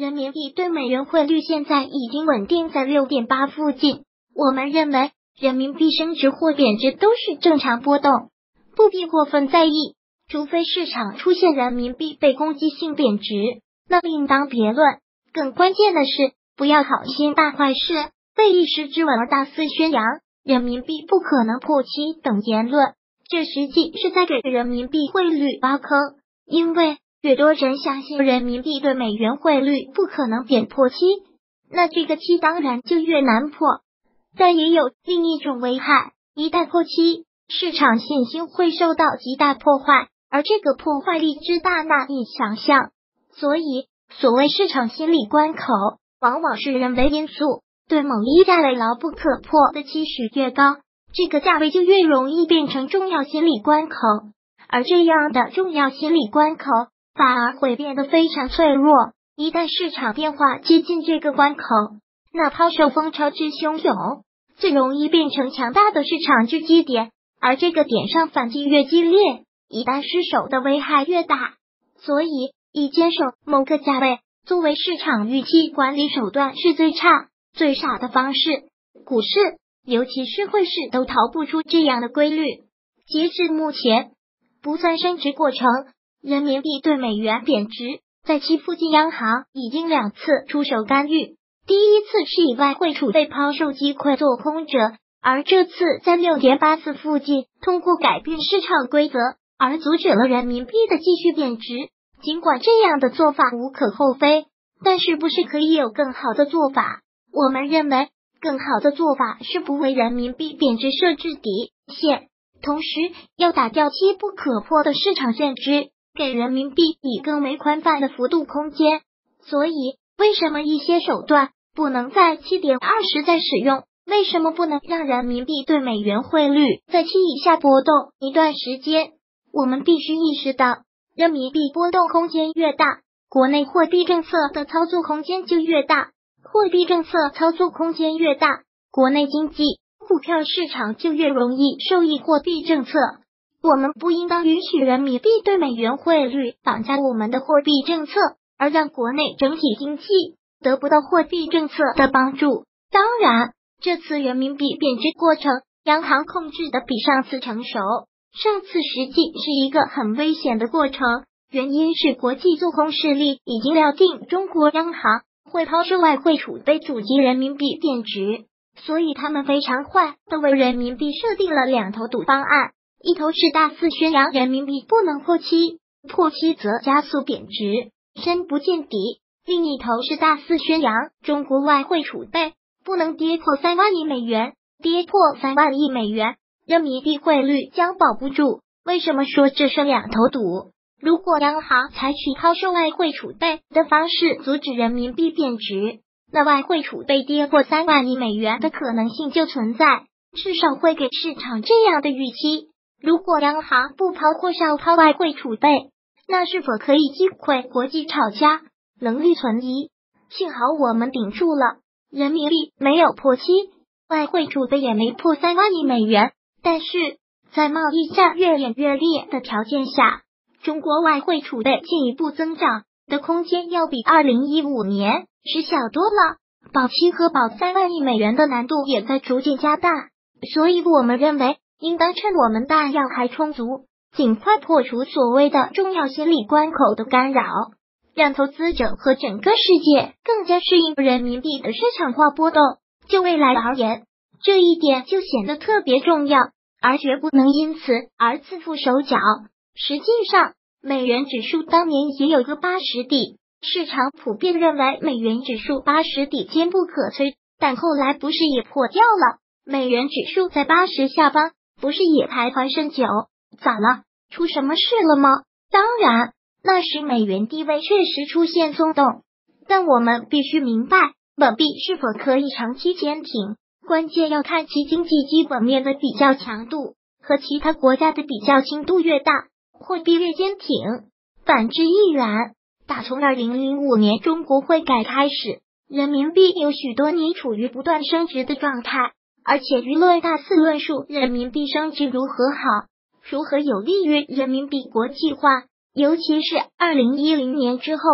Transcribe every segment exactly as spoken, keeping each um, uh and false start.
人民币对美元汇率现在已经稳定在 六点八 附近。我们认为，人民币升值或贬值都是正常波动，不必过分在意，除非市场出现人民币被攻击性贬值，那另当别论。更关键的是，不要好心办坏事，为一时之吻而大肆宣扬人民币不可能破七等言论，这实际是在给人民币汇率挖坑。因为越多人相信人民币对美元汇率不可能贬破七，那这个七当然就越难破。但也有另一种危害，一旦破七，市场信心会受到极大破坏，而这个破坏力之大难以想象。所以所谓市场心理关口，往往是人为因素，对某一价位牢不可破的期许越高，这个价位就越容易变成重要心理关口，而这样的重要心理关口反而会变得非常脆弱。一旦市场变化接近这个关口，那抛售风潮之汹涌，最容易变成强大的市场之基点，而这个点上反击越激烈，一旦失守的危害越大。所以以坚守某个价位作为市场预期管理手段是最差最傻的方式。股市尤其是汇市都逃不出这样的规律。截至目前，不算升值过程，人民币对美元贬值，在其附近央行已经两次出手干预。第一次是以外汇储备抛售击溃做空者，而这次在 六点八四 附近通过改变市场规则而阻止了人民币的继续贬值。尽管这样的做法无可厚非，但是不是可以有更好的做法？我们认为更好的做法是不为人民币贬值设置底线，同时要打掉七不可破的市场限制，给人民币以更为宽泛的幅度空间。所以为什么一些手段不能在 七点二十 再使用？为什么不能让人民币对美元汇率在七以下波动一段时间？我们必须意识到，人民币波动空间越大，国内货币政策的操作空间就越大，货币政策操作空间越大，国内经济、股票市场就越容易受益货币政策。我们不应当允许人民币对美元汇率绑架我们的货币政策，而让国内整体经济得不到货币政策的帮助。当然，这次人民币贬值过程，央行控制的比上次成熟。上次实际是一个很危险的过程，原因是国际做空势力已经料定中国央行会抛售外汇储备阻击人民币贬值，所以他们非常坏的为人民币设定了两头堵方案，一头是大肆宣扬人民币不能破七，破七则加速贬值，深不见底；另一头是大肆宣扬中国外汇储备不能跌破三万亿美元，跌破三万亿美元，人民币汇率将保不住。为什么说这是两头堵？如果央行采取抛售外汇储备的方式阻止人民币贬值，那外汇储备跌破三万亿美元的可能性就存在，至少会给市场这样的预期。如果央行不抛或少抛外汇储备，那是否可以击溃国际炒家？能力存疑。幸好我们顶住了，人民币没有破七，外汇储备也没破三万亿美元。但是在贸易战越演越烈的条件下，中国外汇储备进一步增长的空间要比二零一五年是小多了，保七和保三万亿美元的难度也在逐渐加大。所以我们认为应当趁我们弹药还充足，尽快破除所谓的重要心理关口的干扰，让投资者和整个世界更加适应人民币的市场化波动。就未来而言，这一点就显得特别重要，而绝不能因此而自缚手脚。实际上，美元指数当年也有个八十底，市场普遍认为美元指数八十底坚不可摧，但后来不是也破掉了？美元指数在八十下方，不是也徘徊甚久？咋了？出什么事了吗？当然，那时美元地位确实出现松动，但我们必须明白，本币是否可以长期坚挺，关键要看其经济基本面的比较强度和其他国家的比较轻度越大，货币越坚挺。反之亦然。打从二零零五年中国汇改开始，人民币有许多年处于不断升值的状态，而且舆论大肆论述人民币升值如何好，如何有利于人民币国际化。尤其是二零一零年之后，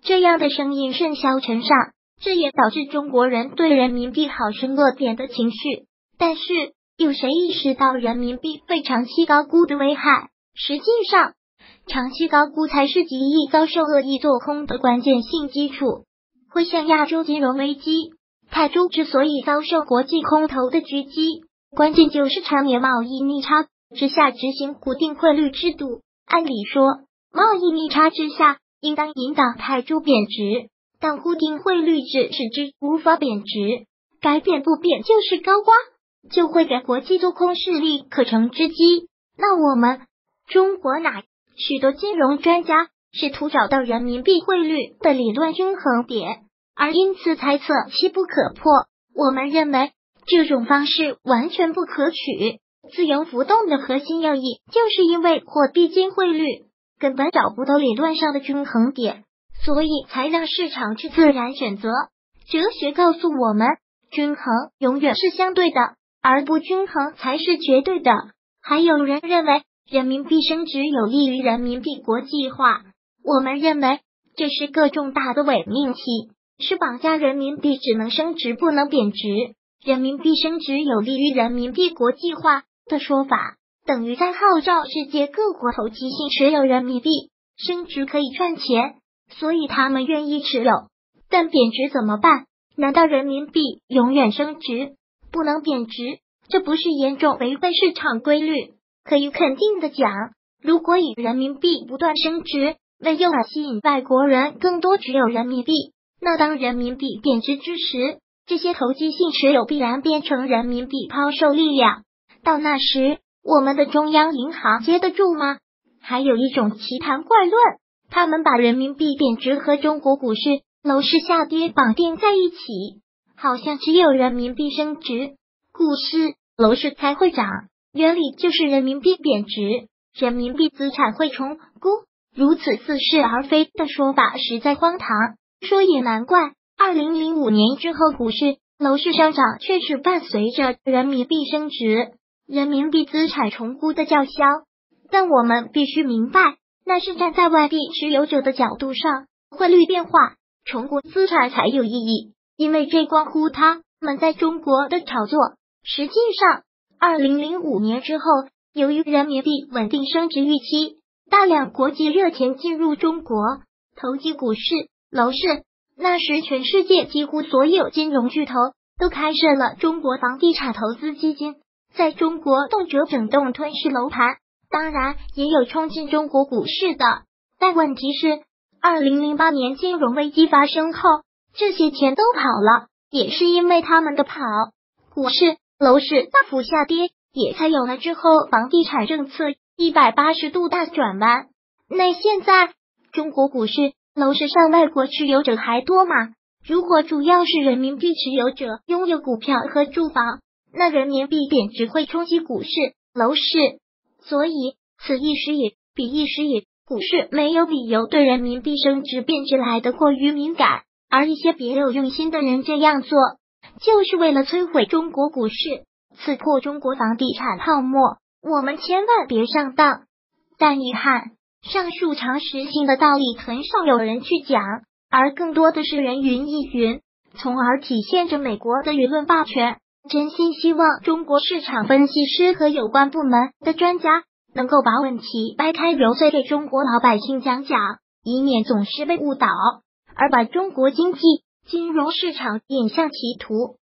这样的声音甚嚣尘上，这也导致中国人对人民币好生恶贬的情绪。但是，有谁意识到人民币被长期高估的危害？实际上，长期高估才是极易遭受恶意做空的关键性基础。回想亚洲金融危机，泰铢之所以遭受国际空头的狙击，关键就是常年贸易逆差之下执行固定汇率制度。按理说，贸易逆差之下应当引导泰铢贬值，但固定汇率制使之无法贬值，该贬不贬就是高瓜，就会给国际做空势力可乘之机。那我们中国哪？许多金融专家试图找到人民币汇率的理论均衡点，而因此猜测其不可破。我们认为这种方式完全不可取。自由浮动的核心要义就是因为货币间汇率根本找不到理论上的均衡点，所以才让市场去自然选择。哲学告诉我们，均衡永远是相对的，而不均衡才是绝对的。还有人认为人民币升值有利于人民币国际化，我们认为这是个重大的伪命题，是绑架人民币只能升值不能贬值，人民币升值有利于人民币国际化的说法，等于在号召世界各国投机性持有人民币，升值可以赚钱，所以他们愿意持有。但贬值怎么办？难道人民币永远升值不能贬值？这不是严重违背市场规律？可以肯定的讲，如果以人民币不断升值为诱饵吸引外国人更多持有人民币，那当人民币贬值之时，这些投机性持有必然变成人民币抛售力量。到那时，我们的中央银行接得住吗？还有一种奇谈怪论，他们把人民币贬值和中国股市、楼市下跌绑定在一起，好像只有人民币升值，股市、楼市才会涨。原理就是人民币贬值，人民币资产会重估，如此似是而非的说法实在荒唐。说也难怪，二零零五年之后股市、楼市上涨确实伴随着人民币升值，人民币资产重估的叫嚣。但我们必须明白，那是站在外币持有者的角度上，汇率变化重估资产才有意义，因为这关乎他们在中国的炒作。实际上二零零五年之后，由于人民币稳定升值预期，大量国际热钱进入中国，投机股市、楼市。那时全世界几乎所有金融巨头都开设了中国房地产投资基金，在中国动辄整栋吞噬楼盘，当然也有冲进中国股市的。但问题是二零零八年金融危机发生后，这些钱都跑了，也是因为他们的跑，股市楼市大幅下跌，也才有了之后房地产政策一百八十度大转弯。那现在中国股市、楼市上外国持有者还多吗？如果主要是人民币持有者拥有股票和住房，那人民币贬值会冲击股市、楼市。所以此一时也，彼一时也，股市没有理由对人民币升值贬值来得过于敏感，而一些别有用心的人这样做，就是为了摧毁中国股市，刺破中国房地产泡沫。我们千万别上当。但遗憾，上述常识性的道理很少有人去讲，而更多的是人云亦云，从而体现着美国的舆论霸权。真心希望中国市场分析师和有关部门的专家能够把问题掰开揉碎给中国老百姓讲讲，以免总是被误导，而把中国经济、金融市场引向歧途。